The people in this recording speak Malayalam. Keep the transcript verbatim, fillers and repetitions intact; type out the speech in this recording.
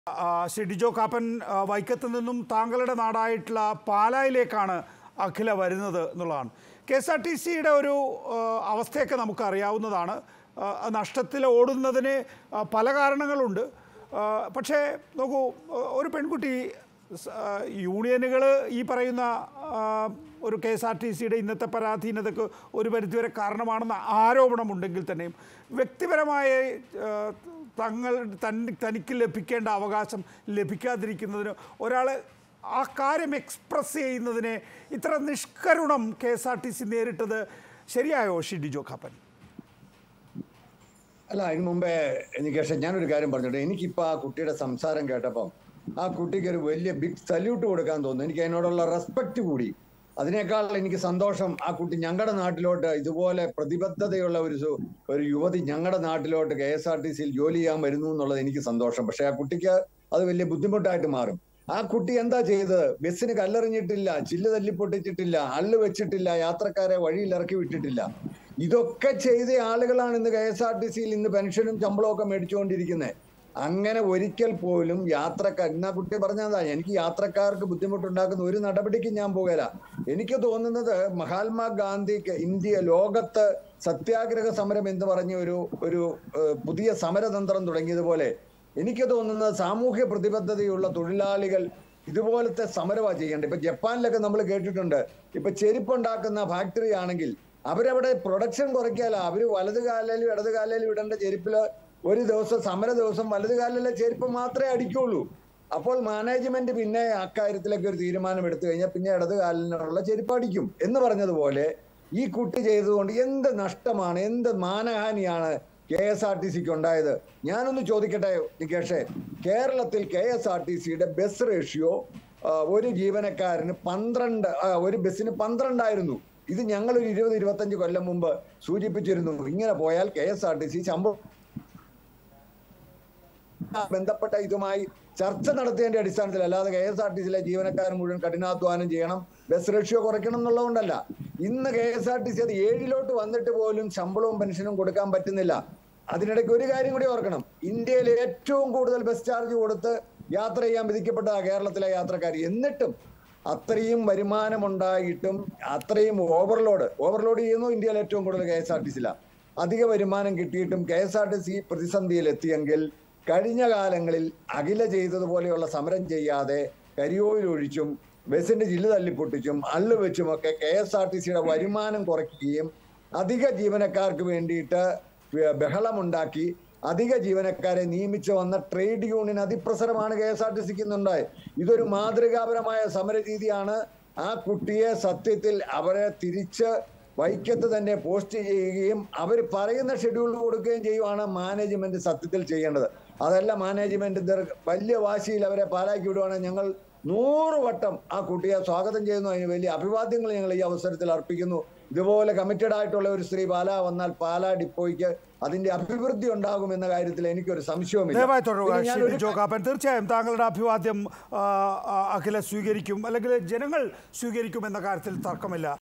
ശ്രീ ഡിജോ കാപ്പൻ, വൈക്കത്ത് നിന്നും താങ്കളുടെ നാടായിട്ടുള്ള പാലായിലേക്കാണ് അഖില വരുന്നത് എന്നുള്ളതാണ്. കെ എസ് ആർ ടി സിയുടെ ഒരു അവസ്ഥയൊക്കെ നമുക്കറിയാവുന്നതാണ്. നഷ്ടത്തിൽ ഓടുന്നതിന് പല കാരണങ്ങളുണ്ട്. പക്ഷേ നോക്കൂ, ഒരു പെൺകുട്ടി യൂണിയനുകൾ ഈ പറയുന്ന ഒരു കെ എസ് ആർ ടി സിയുടെ ഇന്നത്തെ പരാധീനതയ്ക്ക് ഒരു പരിധിവരെ കാരണമാണെന്ന ആരോപണമുണ്ടെങ്കിൽ തന്നെയും വ്യക്തിപരമായ തങ്ങൾ തനിക്ക് ലഭിക്കേണ്ട അവകാശം ലഭിക്കാതിരിക്കുന്നതിന് ഒരാൾ ആ കാര്യം എക്സ്പ്രസ് ചെയ്യുന്നതിനെ ഇത്ര നിഷ്കരുണം K S R T C നേരിട്ടത് ശരിയായോ ശ്രീ ഡിജോ കാപ്പൻ? അല്ല, അതിന് മുമ്പേ എനിക്ക് ഞാനൊരു കാര്യം പറഞ്ഞോട്ടെ. എനിക്കിപ്പോൾ ആ കുട്ടിയുടെ സംസാരം കേട്ടപ്പം ആ കുട്ടിക്ക് ഒരു വലിയ ബിഗ് സല്യൂട്ട് കൊടുക്കാൻ തോന്നുന്നു. എനിക്ക് അതിനോടുള്ള റെസ്പെക്റ്റ് കൂടി. അതിനേക്കാൾ എനിക്ക് സന്തോഷം ആ കുട്ടി ഞങ്ങളുടെ നാട്ടിലോട്ട് ഇതുപോലെ പ്രതിബദ്ധതയുള്ള ഒരു ഒരു യുവതി ഞങ്ങളുടെ നാട്ടിലോട്ട് കെ എസ് ആർ ടി സിയിൽ ജോലി ചെയ്യാൻ വരുന്നു എന്നുള്ളത് എനിക്ക് സന്തോഷം. പക്ഷെ ആ കുട്ടിക്ക് അത് വലിയ ബുദ്ധിമുട്ടായിട്ട് മാറും. ആ കുട്ടി എന്താ ചെയ്തത്? ബസ്സിന് കല്ലെറിഞ്ഞിട്ടില്ല, ചില്ല് തല്ലിപ്പൊട്ടിച്ചിട്ടില്ല, അള്ളു വെച്ചിട്ടില്ല, യാത്രക്കാരെ വഴിയിൽ ഇറക്കി വിട്ടിട്ടില്ല. ഇതൊക്കെ ചെയ്ത ആളുകളാണ് ഇന്ന് കെ എസ് ആർ ടി സിയിൽ ഇന്ന് പെൻഷനും ശമ്പളവും ഒക്കെ മേടിച്ചുകൊണ്ടിരിക്കുന്നത്. അങ്ങനെ ഒരിക്കൽ പോലും യാത്രക്കാർ, എന്നാ കുട്ടി പറഞ്ഞതാ, എനിക്ക് യാത്രക്കാർക്ക് ബുദ്ധിമുട്ടുണ്ടാക്കുന്ന ഒരു നടപടിക്കും ഞാൻ പോകല. എനിക്ക് തോന്നുന്നത് മഹാത്മാഗാന്ധി ഇന്ത്യ ലോകത്ത് സത്യാഗ്രഹ സമരം എന്ന് പറഞ്ഞ ഒരു ഒരു പുതിയ സമരതന്ത്രം തുടങ്ങിയതുപോലെ എനിക്ക് തോന്നുന്നത് സാമൂഹ്യ പ്രതിബദ്ധതയുള്ള തൊഴിലാളികൾ ഇതുപോലത്തെ സമരമാണ് ചെയ്യേണ്ടത്. ഇപ്പൊ ജപ്പാനിലൊക്കെ നമ്മൾ കേട്ടിട്ടുണ്ട്, ഇപ്പൊ ചെരുപ്പുണ്ടാക്കുന്ന ഫാക്ടറി ആണെങ്കിൽ അവരവിടെ പ്രൊഡക്ഷൻ കുറയ്ക്കാല, അവര് വലത് കാലിലും ഇടത് കാലിലും ഇടേണ്ട ചെരുപ്പില് ഒരു ദിവസം സമര ദിവസം വലത് കാലിലെ ചെരുപ്പ് മാത്രമേ അടിക്കുള്ളൂ. അപ്പോൾ മാനേജ്മെന്റ് പിന്നെ അക്കാര്യത്തിലൊക്കെ ഒരു തീരുമാനം എടുത്തു കഴിഞ്ഞാൽ പിന്നെ ഇടത് കാലിനുള്ള ചെരുപ്പ് അടിക്കും എന്ന് പറഞ്ഞതുപോലെ ഈ കുട്ടി ചെയ്തതുകൊണ്ട് എന്ത് നഷ്ടമാണ്, എന്ത് മാനഹാനിയാണ് കെ എസ് ആർ ടി സിക്ക് ഉണ്ടായത്? ഞാനൊന്ന് ചോദിക്കട്ടെ നികേഷേ, കേരളത്തിൽ കെ എസ് ആർ ടി സിയുടെ ബസ് റേഷ്യോ ഒരു ജീവനക്കാരന് പന്ത്രണ്ട് ഒരു ബസ്സിന് പന്ത്രണ്ടായിരുന്നു. ഇത് ഞങ്ങൾ ഒരു ഇരുപത് ഇരുപത്തഞ്ച് കൊല്ലം മുമ്പ് സൂചിപ്പിച്ചിരുന്നു. ഇങ്ങനെ പോയാൽ K S R T C ശമ്പളം ബന്ധപ്പെട്ട ഇതുമായി ചർച്ച നടത്തിയതിന്റെ അടിസ്ഥാനത്തിൽ, അല്ലാതെ കെ എസ് ആർ ടി സിയിലെ ജീവനക്കാരൻ മുഴുവൻ കഠിനാധ്വാനം ചെയ്യണം, ബസ് റേഷ്യോ കുറയ്ക്കണം എന്നുള്ളതുകൊണ്ടല്ല. ഇന്ന് K S R T C അത് ഏഴിലോട്ട് വന്നിട്ട് പോലും ശമ്പളവും പെൻഷനും കൊടുക്കാൻ പറ്റുന്നില്ല. അതിനിടയ്ക്ക് ഒരു കാര്യം കൂടി ഓർക്കണം, ഇന്ത്യയിൽ ഏറ്റവും കൂടുതൽ ബസ് ചാർജ് കൊടുത്ത് യാത്ര ചെയ്യാൻ വിധിക്കപ്പെട്ട കേരളത്തിലെ യാത്രക്കാർ. എന്നിട്ടും അത്രയും വരുമാനമുണ്ടായിട്ടും അത്രയും ഓവർലോഡ് ഓവർലോഡ് ചെയ്യുന്നു ഇന്ത്യയിൽ ഏറ്റവും കൂടുതൽ കെ എസ് ആർ ടി സിയിലാണ്. അധിക വരുമാനം കിട്ടിയിട്ടും K S R T C പ്രതിസന്ധിയിൽ എത്തിയെങ്കിൽ കഴിഞ്ഞ കാലങ്ങളിൽ അഖില ചെയ്തതുപോലെയുള്ള സമരം ചെയ്യാതെ കരിയോയിലൊഴിച്ചും ബസിന്റെ ജില്ല തല്ലിപ്പൊട്ടിച്ചും അള്ളു വെച്ചുമൊക്കെ കെ എസ് ആർ ടി സിയുടെ വരുമാനം കുറയ്ക്കുകയും അധിക ജീവനക്കാർക്ക് വേണ്ടിയിട്ട് ബഹളമുണ്ടാക്കി അധിക ജീവനക്കാരെ നിയമിച്ചു വന്ന ട്രേഡ് യൂണിയൻ അതിപ്രസരമാണ് കെ എസ് ആർ ടി സിക്ക് ഇന്നുണ്ടായത്. ഇതൊരു മാതൃകാപരമായ സമരരീതിയാണ്. ആ കുട്ടിയെ സത്യത്തിൽ അവരെ തിരിച്ച് വൈക്കത്ത് തന്നെ പോസ്റ്റ് ചെയ്യുകയും അവർ പറയുന്ന ഷെഡ്യൂൾ കൊടുക്കുകയും ചെയ്യുവാണ് മാനേജ്മെന്റ് സത്യത്തിൽ ചെയ്യേണ്ടത്. അതല്ല മാനേജ്മെന്റ് വലിയ വാശിയിൽ അവരെ പാലാക്കി വിടുവാണെങ്കിൽ ഞങ്ങൾ നൂറ് വട്ടം ആ കുട്ടിയെ സ്വാഗതം ചെയ്യുന്നു. അതിന് വലിയ അഭിവാദ്യങ്ങൾ ഞങ്ങൾ ഈ അവസരത്തിൽ അർപ്പിക്കുന്നു. ഇതുപോലെ കമ്മിറ്റഡ് ആയിട്ടുള്ള ഒരു സ്ത്രീ പാലാ വന്നാൽ പാലാ ഡിപ്പോയ്ക്ക് അതിന്റെ അഭിവൃദ്ധി ഉണ്ടാകുമെന്ന കാര്യത്തിൽ എനിക്കൊരു സംശയവുമില്ല. തീർച്ചയായും താങ്കളുടെ അഭിവാദ്യം അഖില സ്വീകരിക്കും, അല്ലെങ്കിൽ ജനങ്ങൾ സ്വീകരിക്കും എന്ന കാര്യത്തിൽ തർക്കമില്ല.